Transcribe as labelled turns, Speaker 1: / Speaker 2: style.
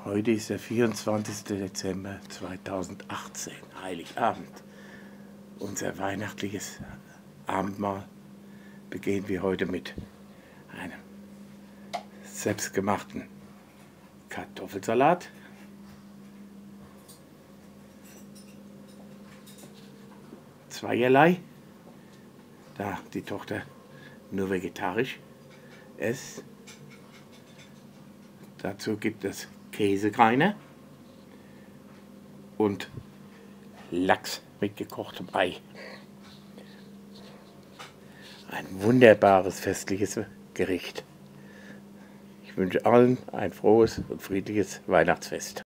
Speaker 1: Heute ist der 24. Dezember 2018, Heiligabend. Unser weihnachtliches Abendmahl beginnen wir heute mit einem selbstgemachten Kartoffelsalat, zweierlei, da die Tochter nur vegetarisch ist. Dazu gibt es Käsekreiner und Lachs mit gekochtem Ei. Ein wunderbares festliches Gericht. Ich wünsche allen ein frohes und friedliches Weihnachtsfest.